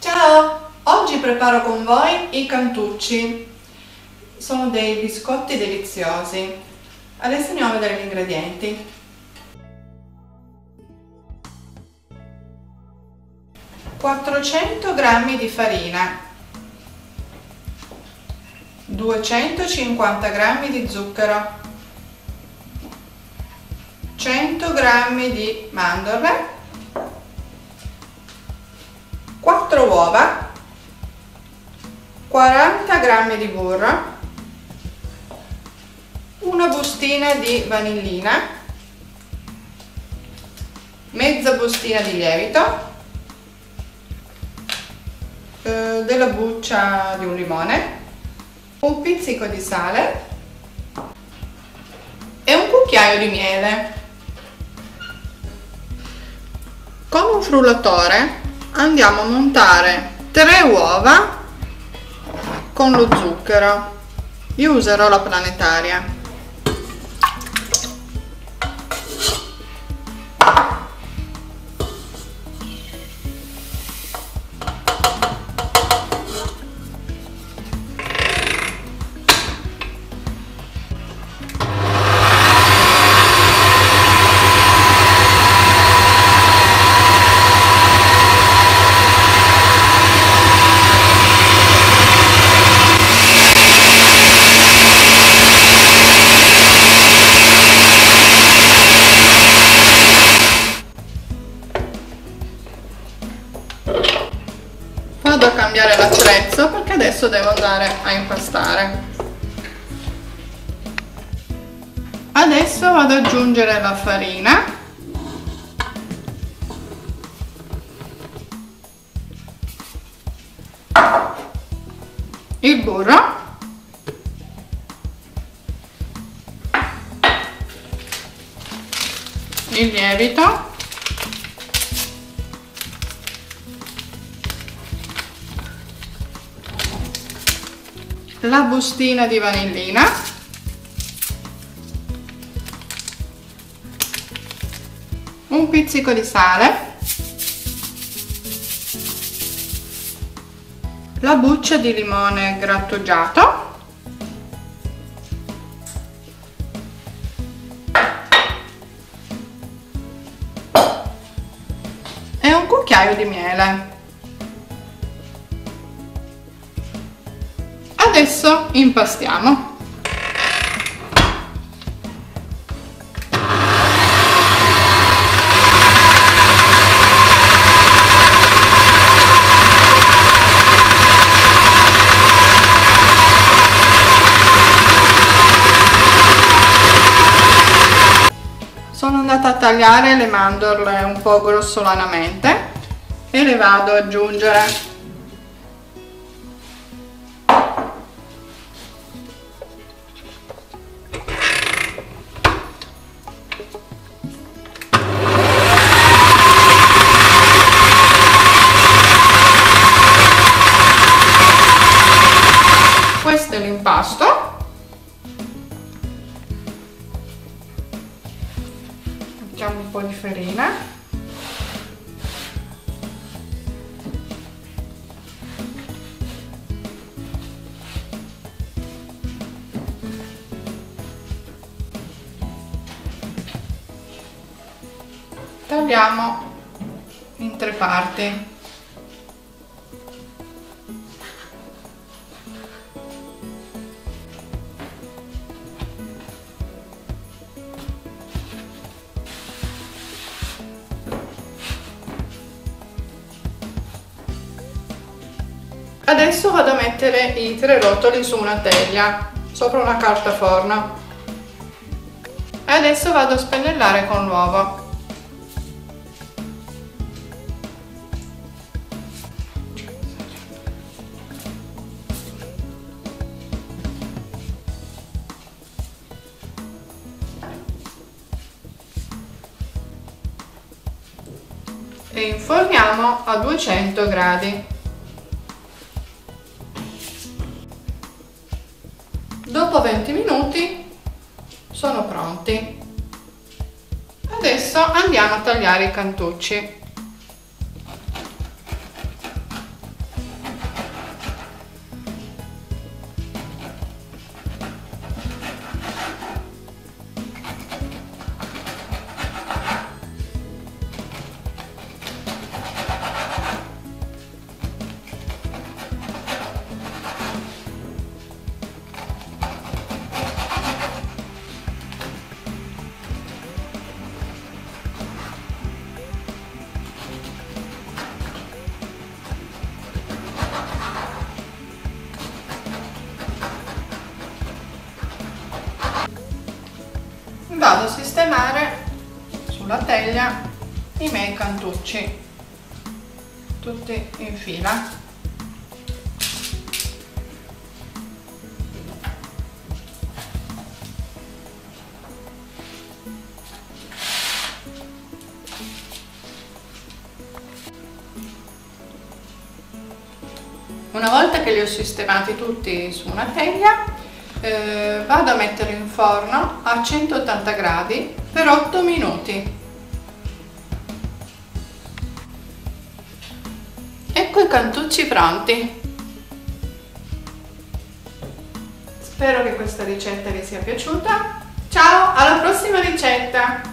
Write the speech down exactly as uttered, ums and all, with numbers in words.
Ciao! Oggi preparo con voi i cantucci. Sono dei biscotti deliziosi. Adesso andiamo a vedere gli ingredienti. quattrocento grammi di farina, duecentocinquanta grammi di zucchero, cento grammi di mandorle, quattro uova, quaranta grammi di burro, una bustina di vanillina, mezza bustina di lievito, eh, della buccia di un limone, un pizzico di sale e un cucchiaio di miele. Con un frullatore andiamo a montare tre uova con lo zucchero. Io userò la planetaria. Vado a cambiare l'attrezzo perché adesso devo andare a impastare. Adesso vado ad aggiungere la farina, il burro, il lievito, la bustina di vanillina, un pizzico di sale, la buccia di limone grattugiato e un cucchiaio di miele. Adesso impastiamo. Sono andata a tagliare le mandorle un po' grossolanamente e le vado ad aggiungere. Questo è l'impasto. Mettiamo un po' di farina. Tagliamo in tre parti. Adesso vado a mettere i tre rotoli su una teglia, sopra una carta forno. E adesso vado a spennellare con l'uovo. E inforniamo a duecento gradi. Dopo venti minuti sono pronti. Adesso andiamo a tagliare i cantucci. vado a sistemare sulla teglia i miei cantucci, tutti in fila. Una volta che li ho sistemati tutti su una teglia, eh, vado a mettere in forno a centottanta gradi per otto minuti. Ecco i cantucci pronti. Spero che questa ricetta vi sia piaciuta. Ciao, alla prossima ricetta!